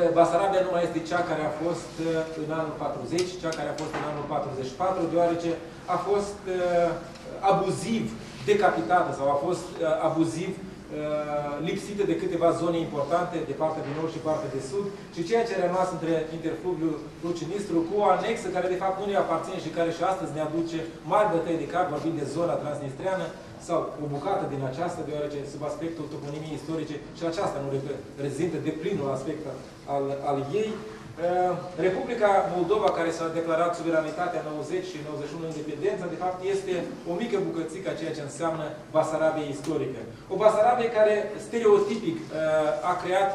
Basarabia nu mai este cea care a fost în anul 40, cea care a fost în anul 44, deoarece a fost abuziv decapitată sau a fost abuziv lipsită de câteva zone importante de partea de nord și partea de sud și ceea ce a rămas între interfluviul Rucinistru cu o anexă care de fapt nu ne aparține și care și astăzi ne aduce mari bătăi de cap, vorbim de zona transnistreană sau o bucată din aceasta, deoarece sub aspectul toponimiei istorice și aceasta nu reprezintă deplinul aspect al ei. Republica Moldova, care s-a declarat suveranitatea în 90 și 91 independența, de fapt este o mică bucățică a ceea ce înseamnă Basarabia istorică. O Basarabie care stereotipic a creat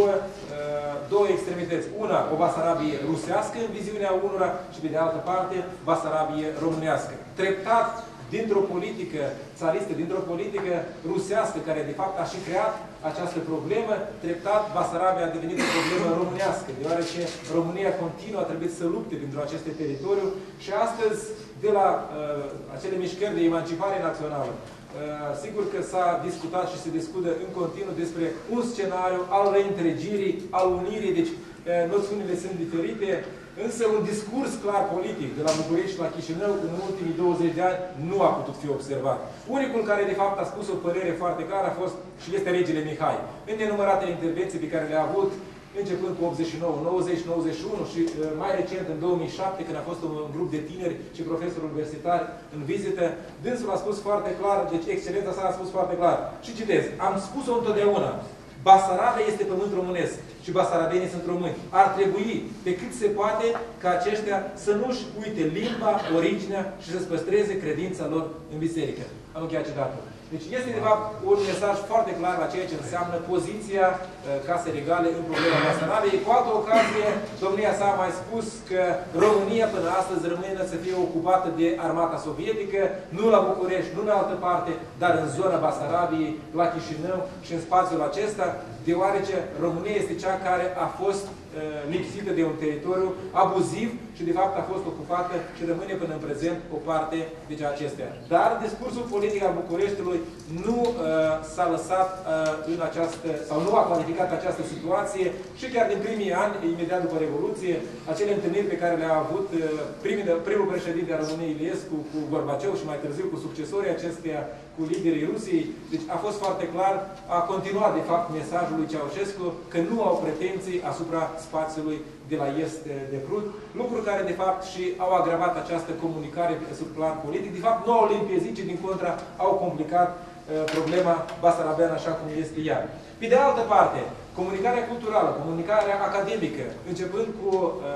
două extremități. Una, o Basarabie rusească în viziunea unora și pe de altă parte Basarabie românească. Treptat, dintr-o politică țaristă, dintr-o politică rusească, care de fapt a și creat această problemă, treptat Basarabia a devenit o problemă românească, deoarece România continuă a trebuit să lupte pentru aceste teritoriu și astăzi, de la acele mișcări de emancipare națională, sigur că s-a discutat și se discută în continuu despre un scenariu al reîntregirii, al unirii, deci noțiunile sunt diferite, însă un discurs clar politic de la București și la Chișinău în ultimii 20 de ani nu a putut fi observat. Unicul care de fapt a spus o părere foarte clară a fost și este regele Mihai. În nenumăratele intervenții pe care le-a avut, începând cu 89, 90, 91 și mai recent în 2007, când a fost un grup de tineri și profesori universitari în vizită, dânsul a spus foarte clar, deci excelența sa a spus foarte clar. Și citez, am spus-o întotdeauna, Basarabia este pământ românesc și basarabenii sunt români. Ar trebui, pe cât se poate, ca aceștia să nu-și uite limba, originea și să-și păstreze credința lor în biserică. Am încheiat citatul. Deci este, de fapt, un mesaj foarte clar la ceea ce înseamnă poziția Casei Regale în problema Basarabiei. Cu altă ocazie, domnia sa a mai spus că România până astăzi rămâne să fie ocupată de armata sovietică, nu la București, nu în altă parte, dar în zona Basarabiei, la Chișinău și în spațiul acesta, deoarece România este cea care a fost lipsită de un teritoriu abuziv și de fapt a fost ocupată și rămâne până în prezent o parte de acestea. Dar discursul politic al Bucureștiului nu s-a lăsat în această, sau nu a clarificat această situație și chiar din primii ani, imediat după Revoluție, acele întâlniri pe care le-a avut primul președinte al României, Iliescu, cu Gorbaciov și mai târziu cu succesorii acesteia, cu liderii Rusiei. Deci a fost foarte clar, a continuat de fapt mesajul lui Ceaușescu că nu au pretenții asupra spațiului de la est de Prut, lucruri care de fapt și au agravat această comunicare sub plan politic. De fapt nu au limpezit, ci din contra au complicat problema basarabeană așa cum este ea. Pe de altă parte, comunicarea culturală, comunicarea academică, începând cu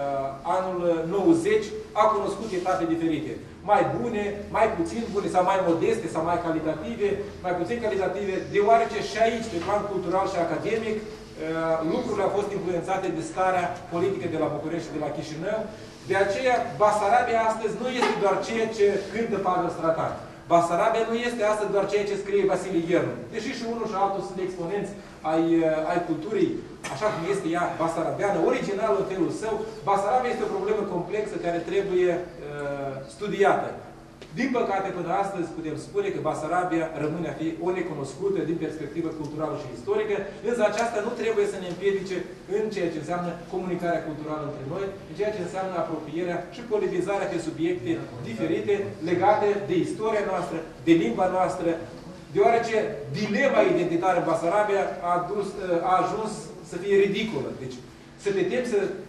anul 90, a cunoscut etape diferite. Mai bune, mai puțin bune, sau mai modeste, sau mai calitative, mai puțin calitative, deoarece și aici, pe plan cultural și academic, lucrurile au fost influențate de starea politică de la București și de la Chișinău. De aceea, Basarabia astăzi nu este doar ceea ce cântă Pavel Stratan. Basarabia nu este astăzi doar ceea ce scrie Vasile Iernu. Deși și unul și altul sunt exponenți ai culturii, așa cum este ea basarabeană, originală în felul său, Basarabia este o problemă complexă care trebuie studiată. Din păcate, până astăzi putem spune că Basarabia rămâne a fi o necunoscută din perspectivă culturală și istorică, însă aceasta nu trebuie să ne împiedice în ceea ce înseamnă comunicarea culturală între noi, în ceea ce înseamnă apropierea și politizarea pe subiecte diferite legate de istoria noastră, de limba noastră, deoarece dilema identitară în Basarabia a ajuns să fie ridicolă. Deci, să te temi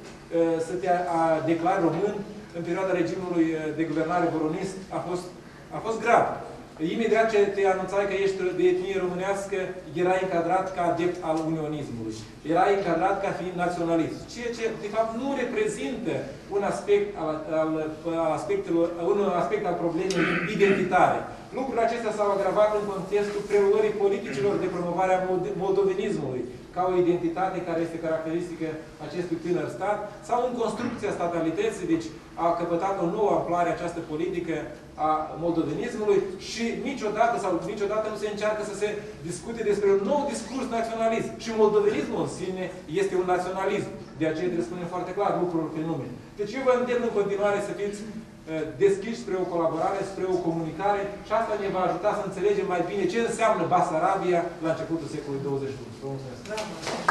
să te declari român în perioada regimului de guvernare voronist a fost grav. Imediat ce te anunțai că ești de etnie românească, erai încadrat ca adept al unionismului. Erai încadrat ca fiind naționalist. Ceea ce, de fapt, nu reprezintă un aspect al problemei identitare. Lucrurile acestea s-au agravat în contextul preluării politicilor de promovare a moldovenismului, ca o identitate care este caracteristică acestui tânăr stat, sau în construcția statalității, deci a căpătat o nouă amploare această politică a moldovenismului și niciodată nu se încearcă să se discute despre un nou discurs naționalist. Și moldovenismul în sine este un naționalism. De aceea trebuie să spunem foarte clar lucruri pe nume. Deci eu vă îndemn în continuare să fiți deschiși spre o colaborare, spre o comunicare și asta ne va ajuta să înțelegem mai bine ce înseamnă Basarabia la începutul secolului 21. Vă mulțumesc!